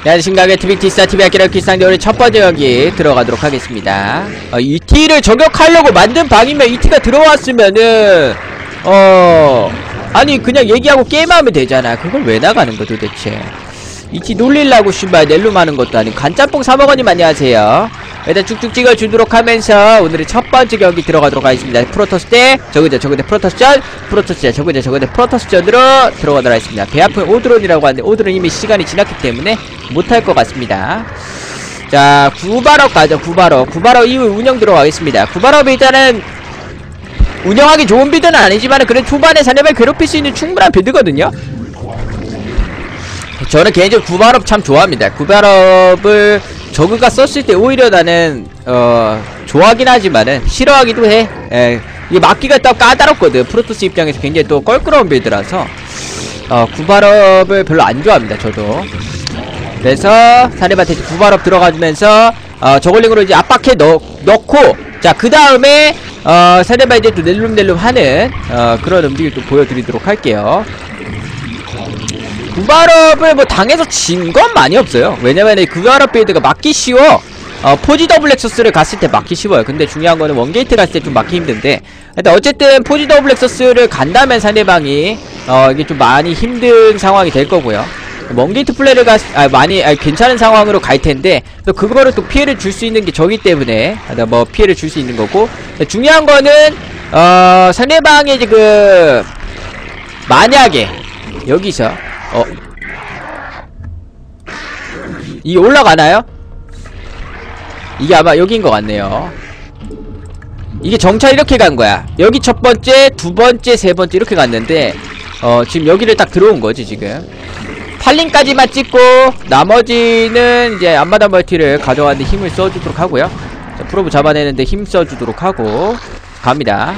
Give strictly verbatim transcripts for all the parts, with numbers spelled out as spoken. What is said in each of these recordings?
야심가게 티비티스타 티비 아키라 기상대 우리 첫번째 경기 들어가도록 하겠습니다. 어, 이티를 저격하려고 만든 방이면 이티가 들어왔으면은 어... 아니 그냥 얘기하고 게임하면 되잖아. 그걸 왜 나가는 거 도대체. 이티 놀릴라고 씨발 넬룸 하는 것도 아니고. 간짬뽕 사먹어님 안녕하세요. 일단 쭉쭉 찍어주도록 하면서 오늘의 첫번째 경기 들어가도록 하겠습니다. 프로토스 대 저그대 저그대 프로토스전, 프로토스 대 저그대 저그대 프로토스전으로 들어가도록 하겠습니다. 배 아픈 오드론이라고 하는데 오드론 이미 시간이 지났기 때문에 못할 것 같습니다. 자, 구발업 가죠. 구발업 구발업 이후 운영 들어가겠습니다. 구발업이 일단은 운영하기 좋은 빌드는 아니지만 그래도 초반에 상대방을 괴롭힐 수 있는 충분한 빌드거든요. 저는 개인적으로 구발업 참 좋아합니다. 구발업을 저그가 썼을 때 오히려 나는 어 좋아하긴 하지만은 싫어하기도 해. 에, 이게 막기가 또 까다롭거든. 프로토스 입장에서 굉장히 또 껄끄러운 빌드라서 어 구발업을 별로 안 좋아합니다. 저도. 그래서 상대방한테 구발업 들어가주면서 어 저글링으로 이제 압박해 넣, 넣고 자 그 다음에 어 상대방 이제 또 넬룸넬룸 하는 어 그런 움직임을 또 보여드리도록 할게요. 구발업을 뭐 당해서 진 건 많이 없어요. 왜냐면 이 구발업 빌드가 막기 쉬워. 어, 포지 더블 엑서스를 갔을 때 막기 쉬워요. 근데 중요한 거는 원게이트 갔을 때 좀 막기 힘든데, 일단 어쨌든 포지 더블 엑서스를 간다면 상대방이 어 이게 좀 많이 힘든 상황이 될 거고요. 원게이트 플레이를 갔, 아 많이 아, 괜찮은 상황으로 갈 텐데 또 그거를 또 피해를 줄 수 있는 게 저기 때문에 뭐 피해를 줄 수 있는 거고, 중요한 거는 어 상대방이 이제 그 만약에 여기서 어 이게 올라가나요? 이게 아마 여기인 것 같네요. 이게 정찰 이렇게 간 거야. 여기 첫 번째, 두 번째, 세 번째 이렇게 갔는데 어 지금 여기를 딱 들어온 거지 지금. 팔링까지만 찍고 나머지는 이제 앞마당 멀티를 가져가는데 힘을 써주도록 하고요. 자, 프로브 잡아내는데 힘 써주도록 하고 갑니다.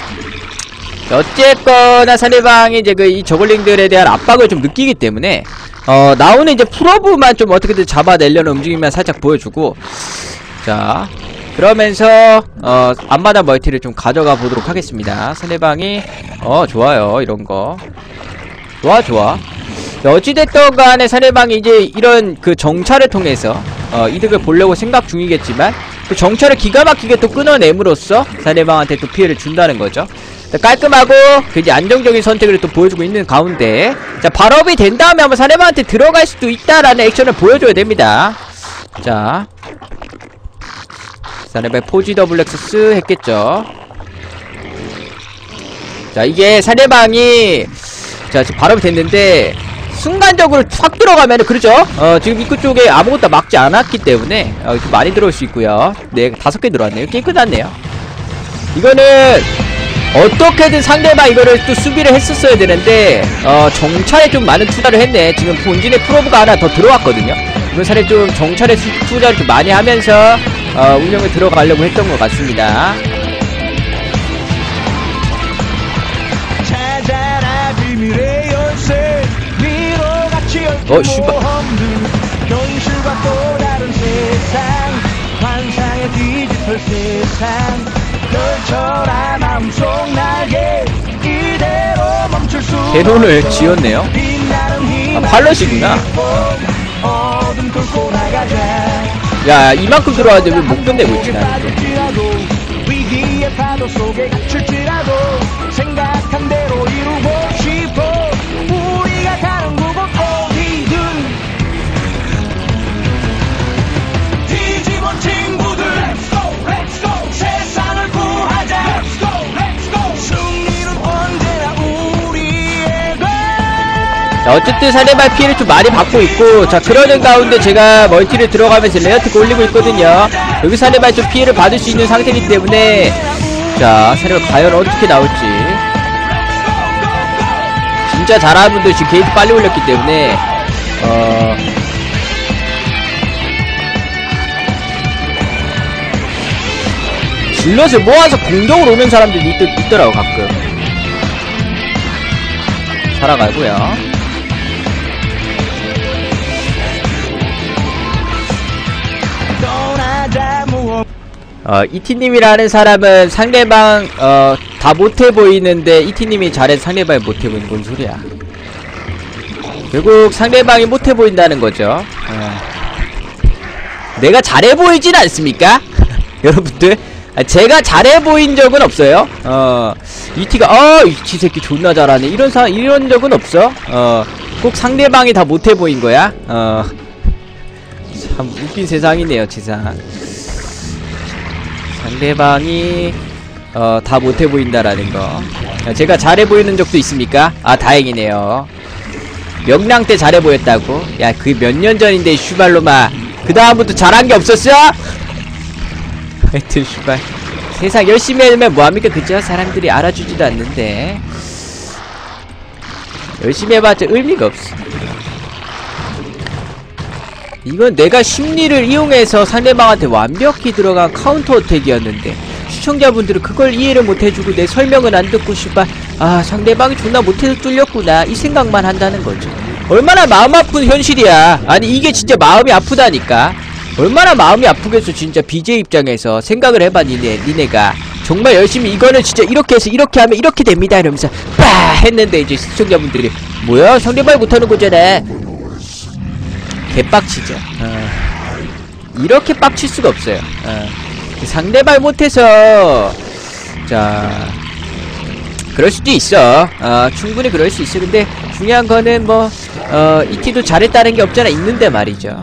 어쨌거나 상대방이 이제 그 이 저글링들에 대한 압박을 좀 느끼기 때문에 어 나오는 이제 프로브만 좀 어떻게든 잡아내려는 움직임만 살짝 보여주고, 자 그러면서 어 앞마당 멀티를 좀 가져가 보도록 하겠습니다. 상대방이 어 좋아요. 이런거 좋아 좋아. 어찌됐든 간에 상대방이 이제 이런 그 정찰을 통해서 어 이득을 보려고 생각 중이겠지만 그 정찰을 기가 막히게 또 끊어냄으로써 상대방한테 또 피해를 준다는 거죠. 깔끔하고 굉장히 안정적인 선택을 또 보여주고 있는 가운데, 자 발업이 된 다음에 한번 상대방한테 들어갈 수도 있다라는 액션을 보여줘야 됩니다. 자 상대방 포지 더블 엑서스 했겠죠. 자 이게 상대방이 자 지금 발업이 됐는데 순간적으로 확 들어가면은 그러죠. 어 지금 입구 쪽에 아무것도 막지 않았기 때문에 어, 좀 많이 들어올 수 있고요. 네 다섯 개 들어왔네요. 꽤 끝났네요. 이거는 어떻게든 상대방 이거를 또 수비를 했었어야 되는데 어 정찰에 좀 많은 투자를 했네. 지금 본진에 프로브가 하나 더 들어왔거든요. 이번 사례 좀 정찰에 수, 투자를 좀 많이 하면서 어 운영에 들어가려고 했던 것 같습니다. 어 슈바 현실과 또 다른 세상, 환상의 디지털 세상. 대론을 지었네요. 아 팔럿이구나. 야 이만큼 들어왔는데 왜 못 끝내고 있지 나는. 자, 어쨌든 상대방 피해를 좀 많이 받고 있고, 자 그러는 가운데 제가 멀티를 들어가면서 레어트가 올리고 있거든요. 여기 상대방이 좀 피해를 받을 수 있는 상태이기 때문에 자 상대방 과연 어떻게 나올지. 진짜 잘하는 분들 지금 게이트 빨리 올렸기 때문에 어 질럿을 모아서 공격으로 오는 사람들이 있, 있더라고 가끔. 살아가고요. 어, 이티님이라는 사람은 상대방, 어, 다 못해 보이는데, 이티님이 잘해서 상대방이 못해 보이는 뭔 소리야. 결국 상대방이 못해 보인다는 거죠. 어. 내가 잘해 보이진 않습니까? 여러분들, 제가 잘해 보인 적은 없어요. 어, 이티가 어, 이티 새끼 존나 잘하네 이런 사 이런 적은 없어. 어, 꼭 상대방이 다 못해 보인 거야. 어, 참 웃긴 세상이네요, 세상. 상대방이 어, 다 못해 보인다라는 거. 제가 잘해 보이는 적도 있습니까? 아, 다행이네요. 명랑 때 잘해 보였다고? 야, 그게 몇 년 전인데, 슈발로마. 그 다음부터 잘한 게 없었어? 하여튼, 슈발. 세상 열심히 하면 뭐합니까? 그죠? 사람들이 알아주지도 않는데. 열심히 해봤자 의미가 없어. 이건 내가 심리를 이용해서 상대방한테 완벽히 들어간 카운터 어택이었는데, 시청자분들은 그걸 이해를 못해주고 내 설명은 안 듣고 슈발, 아, 상대방이 존나 못해서 뚫렸구나 이 생각만 한다는 거죠. 얼마나 마음 아픈 현실이야. 아니, 이게 진짜 마음이 아프다니까. 얼마나 마음이 아프겠어. 진짜 비제이 입장에서 생각을 해봐. 니네, 니네가 정말 열심히 이거는 진짜 이렇게 해서 이렇게 하면 이렇게 됩니다 이러면서 빠 했는데 이제 시청자분들이 뭐야, 상대방이 못하는 거잖아. 개빡치죠. 어. 이렇게 빡칠 수가 없어요. 어. 상대방 못해서, 자, 그럴 수도 있어. 어, 충분히 그럴 수 있어. 근데 중요한 거는 뭐, 어, 이티도 잘했다는 게 없잖아. 있는데 말이죠.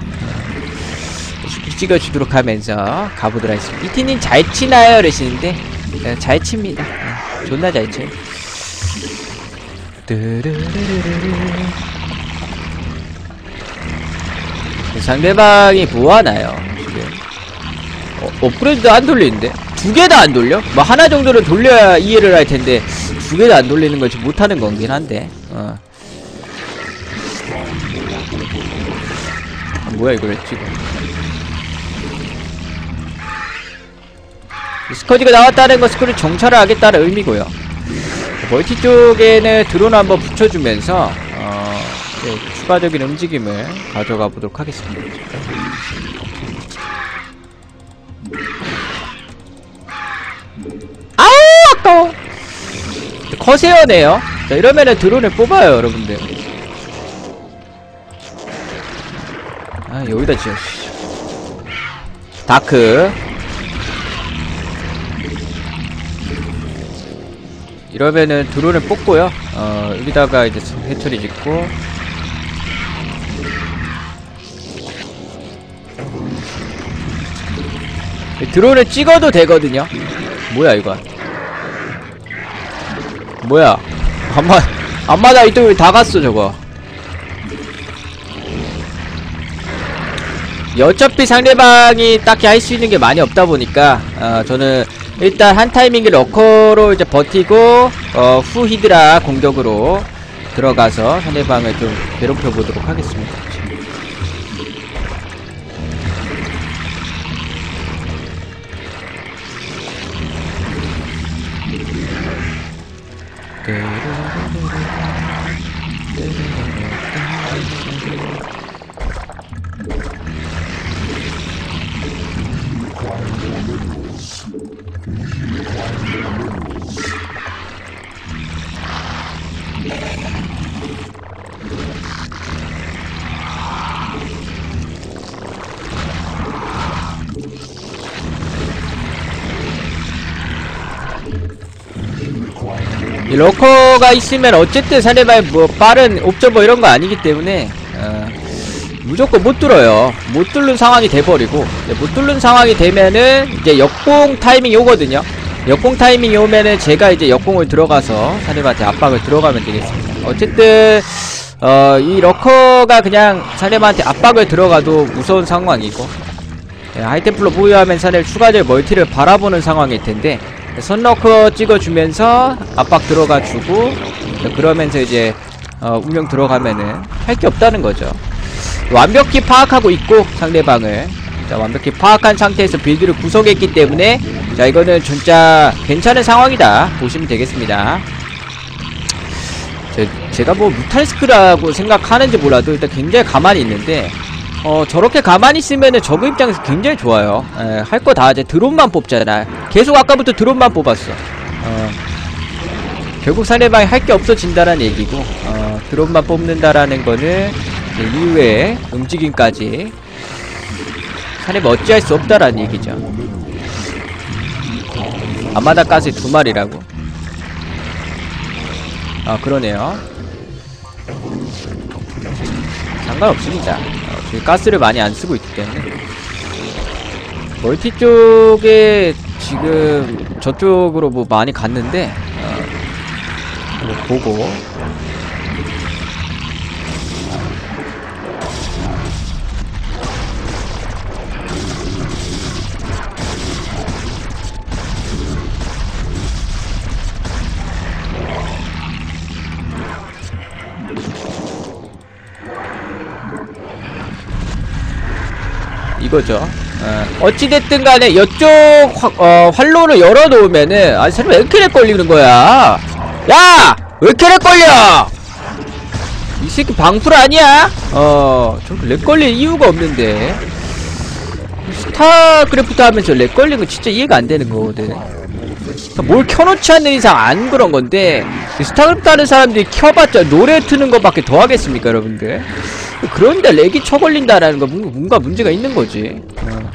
찍어주도록 하면서 가보도록 하겠습니다. 이티님 잘 치나요? 그러시는데, 어, 잘 칩니다. 어, 존나 잘 쳐요. 상대방이 뭐하나요? 어, 업그레이드도 안 돌리는데? 두 개 다 안 돌려? 뭐 하나 정도는 돌려야 이해를 할 텐데 두 개 다 안 돌리는 걸 좀 못하는 거긴 한데. 어. 아, 뭐야 이걸 왜 찍어? 스커지가 나왔다는 건 스커지 정찰을 하겠다는 의미고요. 멀티 쪽에는 드론 한번 붙여주면서 어, 네, 추가적인 움직임을 가져가 보도록 하겠습니다. 아우 아까워. 커세어네요. 자, 이러면은 드론을 뽑아요 여러분들. 아, 여기다 지어. 다크. 이러면은 드론을 뽑고요. 어, 여기다가 이제 해처리 짓고. 드론을 찍어도 되거든요. 뭐야 이거? 뭐야? 안마 안마다 이쪽에 다 갔어 저거. 어차피 상대방이 딱히 할 수 있는 게 많이 없다 보니까 어, 저는 일단 한 타이밍에 러커로 이제 버티고 어, 후 히드라 공격으로 들어가서 상대방을 좀 괴롭혀 보도록 하겠습니다. 이 러커가 있으면 어쨌든 상대방이 뭐 빠른 옵저버 이런 거 아니기 때문에 어, 무조건 못 뚫어요. 못 뚫는 상황이 돼버리고, 못 뚫는 상황이 되면은 이제 역공 타이밍이 오거든요. 역공 타이밍이 오면은 제가 이제 역공을 들어가서 상대방한테 압박을 들어가면 되겠습니다. 어쨌든 어, 이 러커가 그냥 상대방한테 압박을 들어가도 무서운 상황이고, 예, 하이템플러 보유하면 상대 추가적 멀티를 바라보는 상황일 텐데 선러커 찍어주면서 압박 들어가주고, 그러면서 이제 어, 운영 들어가면은 할 게 없다는 거죠. 완벽히 파악하고 있고 상대방을, 자, 완벽히 파악한 상태에서 빌드를 구성했기 때문에 자, 이거는 진짜 괜찮은 상황이다 보시면 되겠습니다. 제, 제가 뭐 뮤탈스크라고 생각하는지 몰라도 일단 굉장히 가만히 있는데 어, 저렇게 가만히 있으면은 저그 입장에서 굉장히 좋아요. 할 거 다 이제 드론만 뽑잖아. 계속 아까부터 드론만 뽑았어. 어, 결국 상대방이 할 게 없어진다라는 얘기고, 어, 드론만 뽑는다라는 거는 이후에 움직임까지 상대방 어찌할 수 없다라는 얘기죠. 앞마다 가스 두 마리라고. 아, 그러네요. 상관없습니다. 어, 저희 가스를 많이 안 쓰고 있기 때문에. 멀티 쪽에 지금 저쪽으로 뭐 많이 갔는데, 어, 뭐 보고. 이거죠. 어, 어찌됐든 간에 이쪽 어, 활로를 열어놓으면은, 아니 사람 왜 이렇게 렉 걸리는 거야? 야! 왜 이렇게 렉 걸려? 이 새끼 방풀 아니야? 어, 저렇게 렉 걸릴 이유가 없는데. 스타크래프트 하면서 렉 걸리는 거 진짜 이해가 안 되는 거거든. 뭘 켜놓지 않는 이상 안 그런 건데, 스타크래프트 하는 사람들이 켜봤자 노래 트는 것밖에 더 하겠습니까, 여러분들? 그런데 렉이 쳐걸린다라는 거 뭔가 문제가 있는 거지. 어.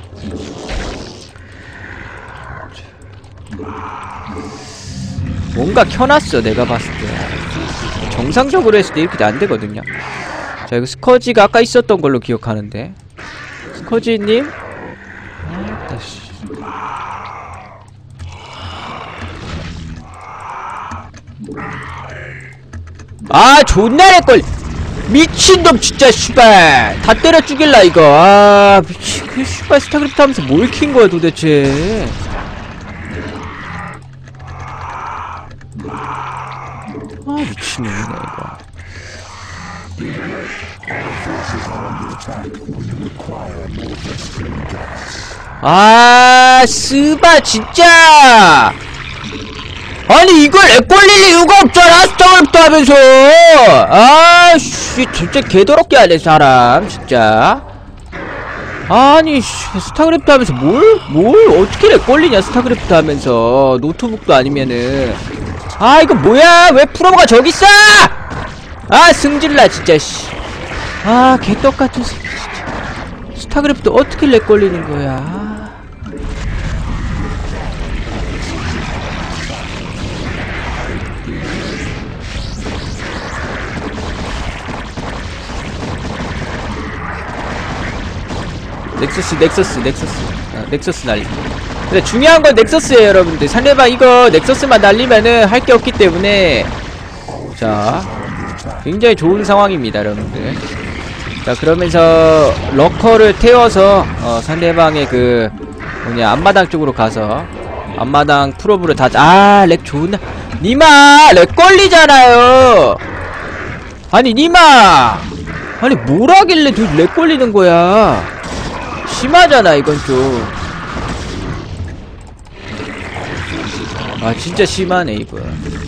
뭔가 켜놨어, 내가 봤을 때. 정상적으로 했을 때 이렇게 안 되거든요. 자, 이거 스커지가 아까 있었던 걸로 기억하는데. 스커지님? 아, 씨. 아, 존나 렉걸리. 미친놈 진짜 씨발 다 때려 죽일라 이거. 아 미친 그 씨발 스타크래프트 하면서 뭘 킨 거야 도대체. 아 미친놈이네 이거. 아 스바 진짜. 아니 이걸 렉 걸릴 이유가 없잖아 스타크래프트 하면서. 아씨 진짜 개더럽게 하네 사람 진짜. 아니 스타크래프트 하면서 뭘? 뭘 어떻게 렉 걸리냐 스타크래프트 하면서. 노트북도 아니면은. 아 이거 뭐야 왜 프로모가 저기 있어. 아 승질나 진짜 씨. 아 개떡같은 새끼 진짜. 스타크래프트 어떻게 렉 걸리는 거야. 넥서스 넥서스 넥서스 어, 넥서스 날리. 근데 중요한 건 넥서스예요 여러분들. 상대방 이거 넥서스만 날리면은 할 게 없기 때문에. 자 굉장히 좋은 상황입니다 여러분들. 자 그러면서 러커를 태워서 어, 상대방의 그 뭐냐 앞마당 쪽으로 가서 앞마당 프로브를 다. 아 렉 존나. 니마 렉 걸리잖아요. 아니 니마 아니 뭘 하길래 렉 걸리는 거야. 심하잖아 이건 좀. 아 진짜 심하네 이거.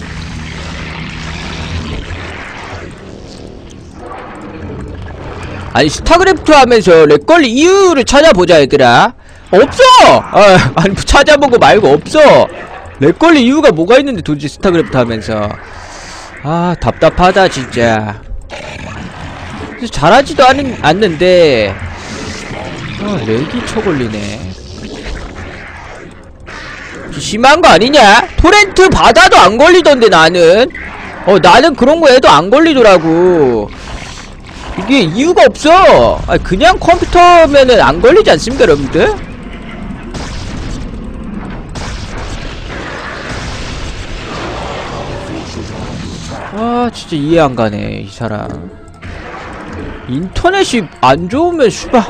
아니 스타크래프트 하면서 렉 걸린 이유를 찾아보자 얘들아. 없어! 아, 아니 찾아보고 말고 없어. 렉 걸린 이유가 뭐가 있는데 도대체 스타크래프트 하면서. 아 답답하다 진짜. 잘하지도 않은, 않는데 아 렉이 쳐걸리네. 심한거 아니냐? 토렌트 받아도 안 걸리던데 나는. 어 나는 그런거 해도 안 걸리더라고. 이게 이유가 없어. 아니 그냥 컴퓨터면은 안 걸리지 않습니까 여러분들? 아 진짜 이해 안 가네 이 사람. 인터넷이 안 좋으면 슈바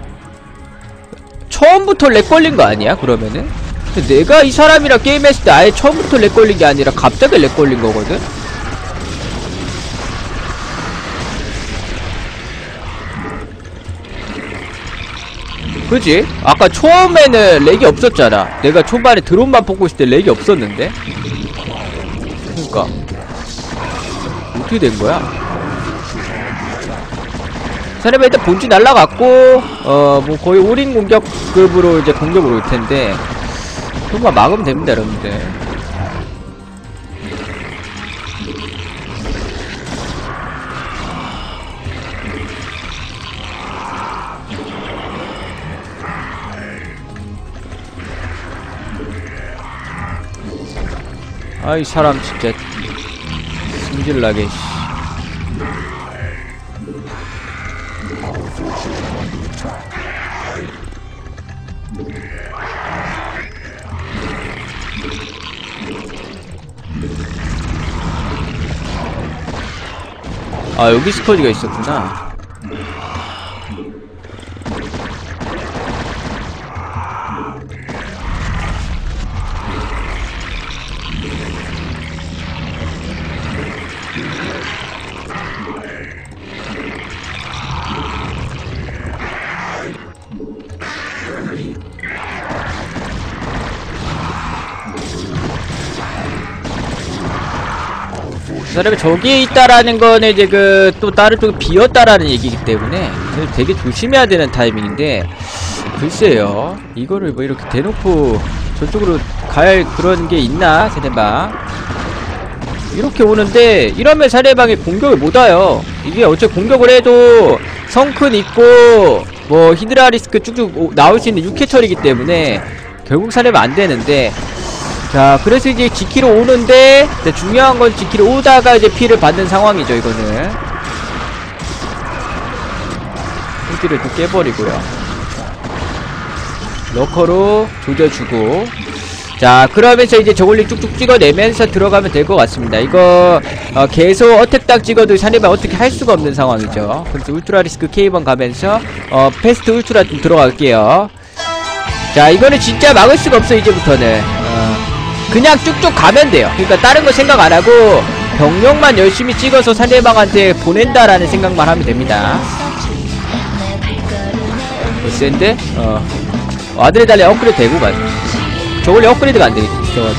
처음부터 렉 걸린 거 아니야 그러면은? 내가 이 사람이랑 게임했을 때 아예 처음부터 렉 걸린 게 아니라 갑자기 렉 걸린 거거든? 그지? 아까 처음에는 렉이 없었잖아. 내가 초반에 드론만 뽑고 있을 때 렉이 없었는데? 그니까 어떻게 된 거야? 사람이 일단 본진 날라갔고, 어, 뭐 거의 올인 공격급으로 이제 공격으로 올 텐데, 조금만 막으면 됩니다, 여러분들. 아이 사람 진짜 승질나게 씨. 아 여기 스쿼드가 있었구나. 사람이 저기에 있다라는 거는 이제 그 또 다른 쪽에 비었다라는 얘기이기 때문에 되게 조심해야 되는 타이밍인데, 글쎄요 이거를 뭐 이렇게 대놓고 저쪽으로 갈 그런 게 있나. 세네방 이렇게 오는데 이러면 상대방이 공격을 못 와요. 이게 어차피 공격을 해도 성큰 있고 뭐 히드라리스크 쭉쭉 나올 수 있는 육회철이기 때문에 결국 상대방 안 되는데, 자 그래서 이제 지키러 오는데, 중요한 건 지키러 오다가 이제 피해를 받는 상황이죠. 이거는 힐기를 또 깨버리고요. 러커로 조져주고, 자 그러면서 이제 저글링 쭉쭉 찍어내면서 들어가면 될 것 같습니다. 이거 어, 계속 어택당 찍어도 상대방 어떻게 할 수가 없는 상황이죠. 그래서 울트라 리스크 케이번 가면서 어, 패스트 울트라 좀 들어갈게요. 자 이거는 진짜 막을 수가 없어. 이제부터는 어, 그냥 쭉쭉 가면 돼요. 그러니까 다른 거 생각 안 하고 병력만 열심히 찍어서 상대방한테 보낸다라는 생각만 하면 됩니다. 센데 어 아드레날리 업그레이드 되고 가죠. 저걸리 업그레이드가 안 되겠죠.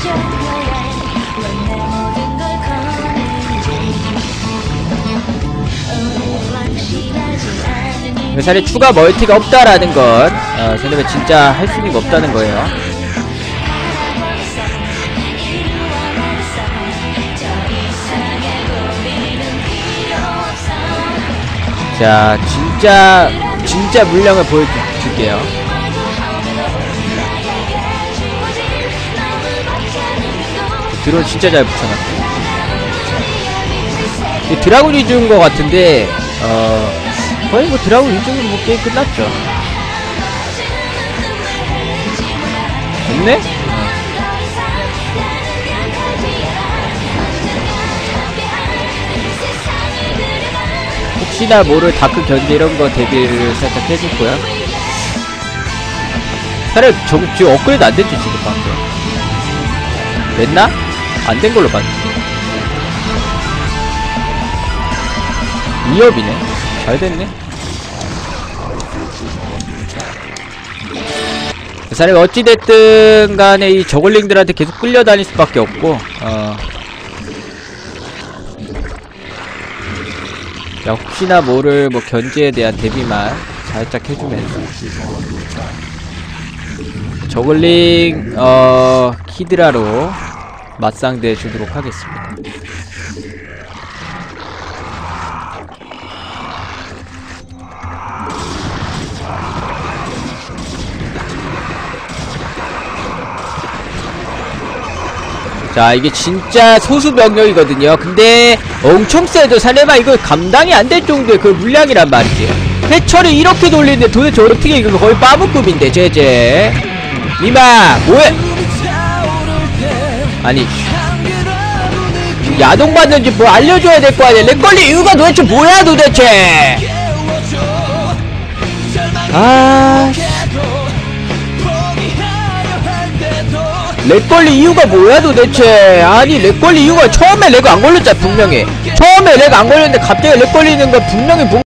사실 추가 멀티가 없다라는 건 어, 상대방 진짜 할 수 있는 게 없다는 거예요. 자 진짜 진짜 물량을 보여줄게요. 드론 진짜 잘 붙여놨어요. 드라군 위주인 것 같은데 어 거의 뭐 드라군 위주로 뭐 게임 끝났죠. 없네? 혹시나 모를 다크 견제 이런거 대비를 살짝 해줄거야. 차라리 저거 지금 업그레이드 안됐죠 지금 방금. 됐나? 안된걸로 봤지. 위협이네. 잘됐네. 사람이 어찌됐든 간에 이 저글링들한테 계속 끌려다닐 수밖에 없고, 어. 자, 혹시나 모를 뭐 견제에 대한 대비만 살짝 해주면서 저글링 어 히드라로 맞상대해 주도록 하겠습니다. 자 이게 진짜 소수 병력이거든요. 근데 엄청 세죠. 상대방 이거 감당이 안 될 정도의 그 물량이란 말이지. 해철이 이렇게 돌리는데 도대체 어떻게 이거 거의 빠부급인데. 제제 니마 뭐해. 아니 야동받는지 뭐 알려줘야 될 거 아니야. 렉걸리 이유가 도대체 뭐야 도대체. 아 렉걸리 이유가 뭐야 도대체. 아니 렉걸리 이유가 처음에 렉 안 걸렸잖아 분명히. 처음에 렉 안 걸렸는데 갑자기 렉 걸리는 거 분명히